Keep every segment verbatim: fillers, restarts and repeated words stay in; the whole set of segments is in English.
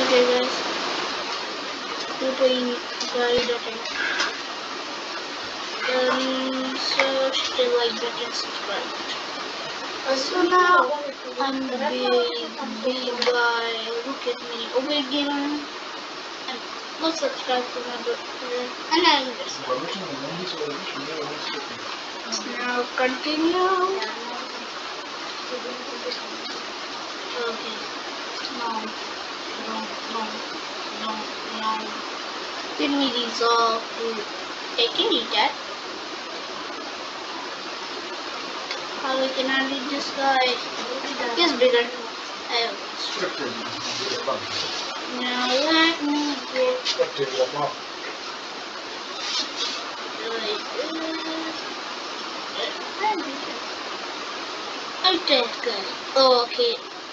Okay guys, we're playing guide, okay. Um, so still like that and subscribe. Uh, so now I'm big, big guy, look at me, over gamer. And go subscribe to my brother. And I'm just now continue. Okay. No. No. No. No. No. Let me resolve to I can eat that. How we can handle this guy? He's bigger. I now let me get like this. I'm dead guy. Oh, okay.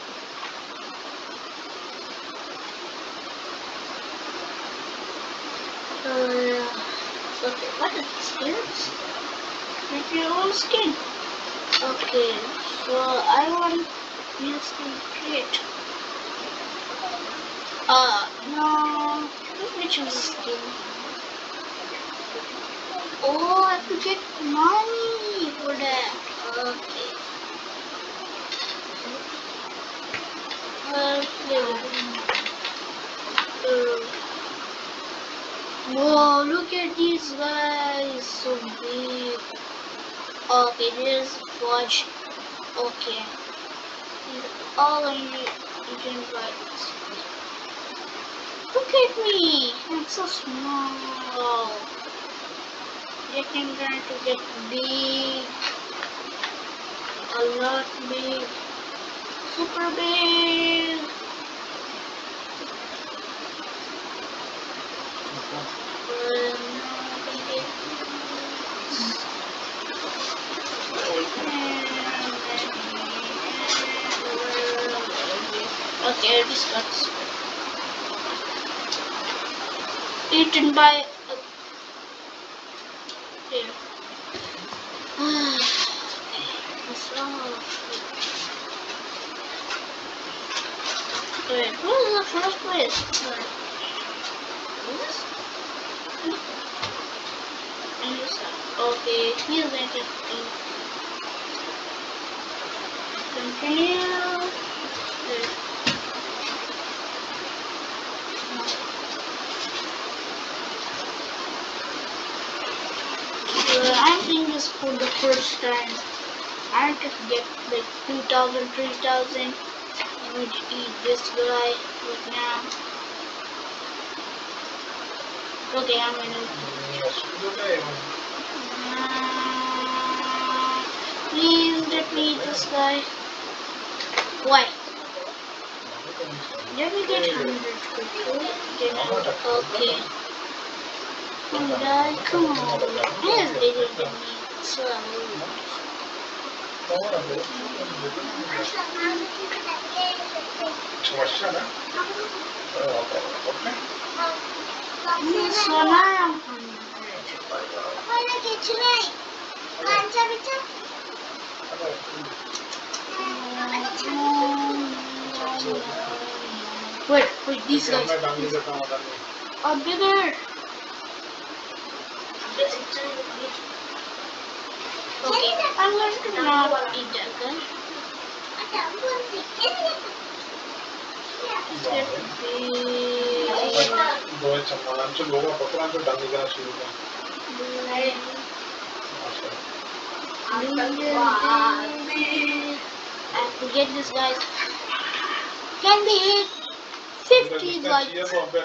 Uh, okay, what are these skins? Make your own skin. Okay, so I want new skin create. Uh, no, let me choose skin. Oh, I have to get money for that. Okay. Uh, whoa, look at these guys, so big. Okay, there's watch. Okay. These are all in you can buy this. Look at me! I'm so small. Getting trying to get big. A lot big. Super big. Okay, this got eaten by a here. Wait, what is the first place? What is this? Okay, he's going to continue. Uh, I'm seeing this for the first time. I have to get like two thousand, three thousand. I'm going to eat this guy right now. Okay, I'm going to. Uh, please let me eat this guy. Why? Let me get one hundred quickly. Okay. Come on, guy, come on. He is bigger than me. So so now I'm wait, wait, these guys are bigger. Okay, I'm going to not eat that guy. I have to get this guy. Can be hit fifty like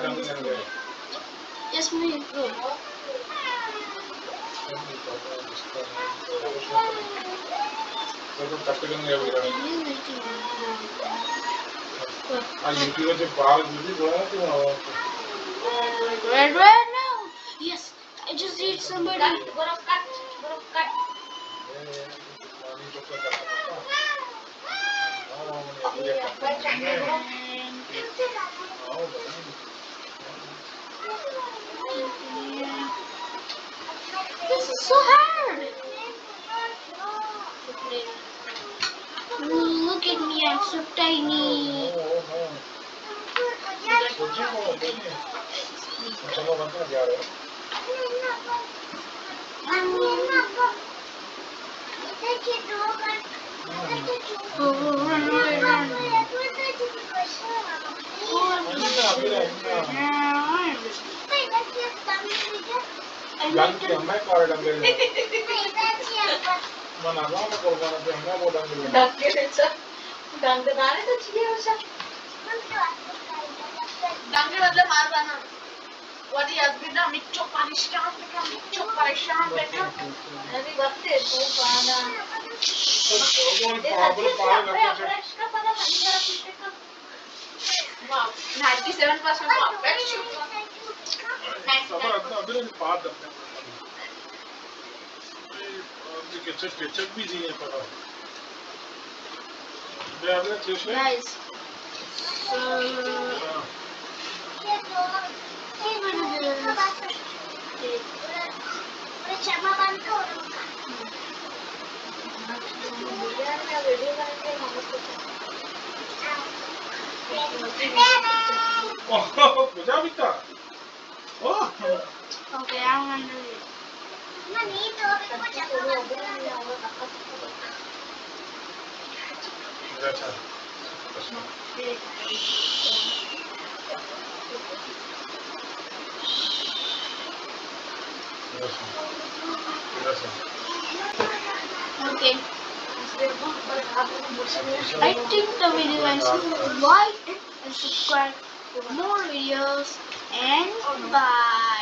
yes, me good. Red, red, no. Yes, I just need somebody. This is so hard. Look at me, I'm so tiny. What is bina micho parishan bina micho parishan bina अरे बच्चे तो गाना ninety-seven percent guys, so okay, I'm gonna do it. Okay. I think the video ends. Like and subscribe for more videos, and bye.